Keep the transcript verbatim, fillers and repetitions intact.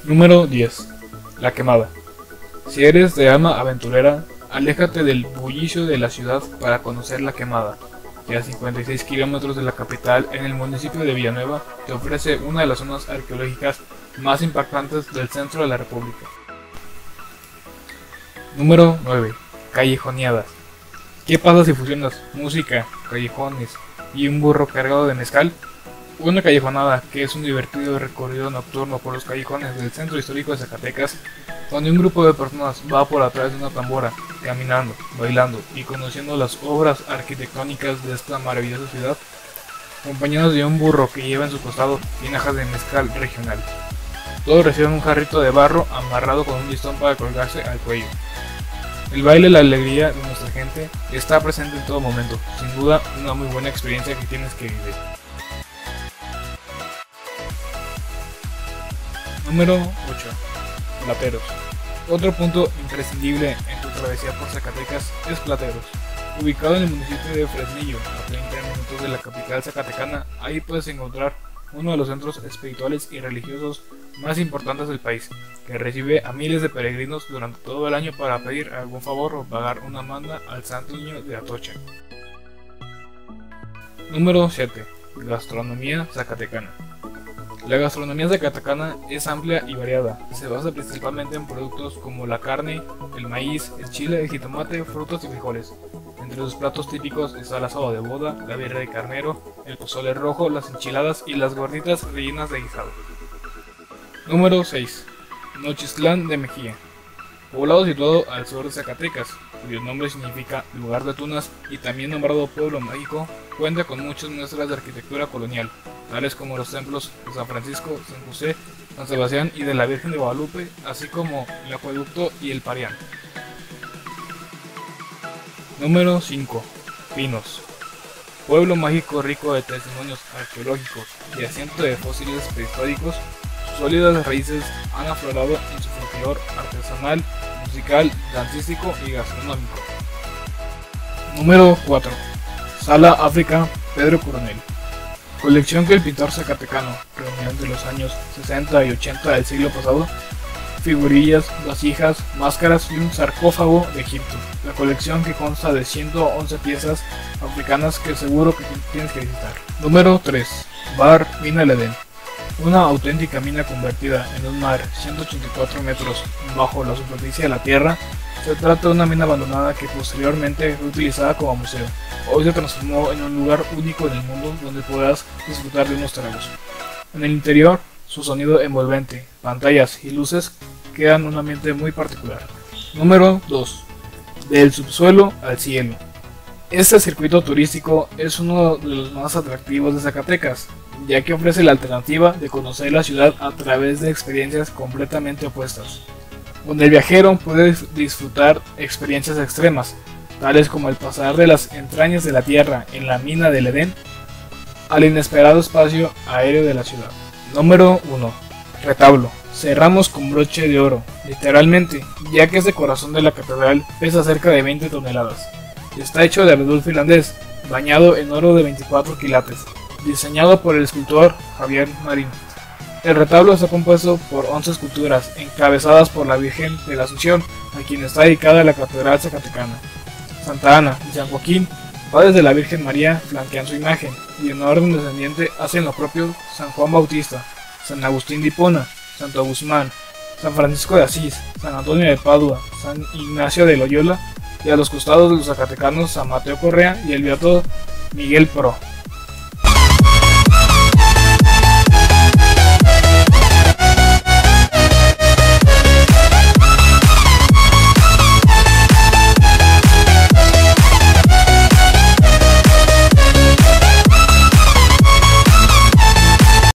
Número diez. La quemada. Si eres de alma aventurera, aléjate del bullicio de la ciudad para conocer la quemada, que a cincuenta y seis kilómetros de la capital, en el municipio de Villanueva, te ofrece una de las zonas arqueológicas más impactantes del centro de la República. Número nueve. Callejoneadas. ¿Qué pasa si fusionas música, callejones y un burro cargado de mezcal? Una callejonada, que es un divertido recorrido nocturno por los callejones del centro histórico de Zacatecas, donde un grupo de personas va por atrás de una tambora, caminando, bailando y conociendo las obras arquitectónicas de esta maravillosa ciudad, acompañados de un burro que lleva en su costado tinajas de mezcal regional. Todos reciben un jarrito de barro amarrado con un listón para colgarse al cuello. El baile y la alegría de nuestra gente está presente en todo momento, sin duda una muy buena experiencia que tienes que vivir. Número ocho. Plateros. Otro punto imprescindible en tu travesía por Zacatecas es Plateros. Ubicado en el municipio de Fresnillo, a treinta minutos de la capital zacatecana, ahí puedes encontrar uno de los centros espirituales y religiosos más importantes del país, que recibe a miles de peregrinos durante todo el año para pedir algún favor o pagar una manda al Santo Niño de Atocha. Número siete. Gastronomía zacatecana. La gastronomía zacatecana es amplia y variada. Se basa principalmente en productos como la carne, el maíz, el chile, el jitomate, frutas y frijoles. Entre sus platos típicos está el asado de boda, la birria de carnero, el pozole rojo, las enchiladas y las gorditas rellenas de guisado. Número seis. Nochistlán de Mejía. Poblado situado al sur de Zacatecas, cuyo nombre significa lugar de tunas y también nombrado pueblo mágico, cuenta con muchas muestras de arquitectura colonial, tales como los templos de San Francisco, San José, San Sebastián y de la Virgen de Guadalupe, así como el acueducto y el Parián. Número cinco. Pinos. Pueblo mágico rico de testimonios arqueológicos y asiento de fósiles prehistóricos, sus sólidas raíces han aflorado en su folclore artesanal, musical, dancístico y gastronómico. Número cuatro. Sala África Pedro Coronel. Colección que el pintor zacatecano reunió entre los años sesenta y ochenta del siglo pasado, figurillas, vasijas, máscaras y un sarcófago de Egipto. La colección que consta de ciento once piezas africanas que seguro que tienes que visitar. Número tres. Bar Mina El Edén. Una auténtica mina convertida en un mar ciento ochenta y cuatro metros bajo la superficie de la Tierra. Se trata de una mina abandonada que posteriormente fue utilizada como museo. Hoy se transformó en un lugar único en el mundo donde podrás disfrutar de unos tragos. En el interior, su sonido envolvente, pantallas y luces crean un ambiente muy particular. Número dos. Del subsuelo al cielo. Este circuito turístico es uno de los más atractivos de Zacatecas, ya que ofrece la alternativa de conocer la ciudad a través de experiencias completamente opuestas, donde el viajero puede disfrutar experiencias extremas, tales como el pasar de las entrañas de la tierra en la mina del Edén al inesperado espacio aéreo de la ciudad. Número uno. Retablo. Cerramos con broche de oro, literalmente, ya que este corazón de la catedral pesa cerca de veinte toneladas. Está hecho de abedul finlandés, bañado en oro de veinticuatro quilates, diseñado por el escultor Javier Marín. El retablo está compuesto por once esculturas, encabezadas por la Virgen de la Asunción, a quien está dedicada la catedral zacatecana. Santa Ana y San Joaquín, padres de la Virgen María, flanquean su imagen, y en orden descendiente hacen lo propio San Juan Bautista, San Agustín de Hipona, Santo Guzmán, San Francisco de Asís, San Antonio de Padua, San Ignacio de Loyola, y a los costados de los zacatecanos San Mateo Correa y el beato Miguel Pro.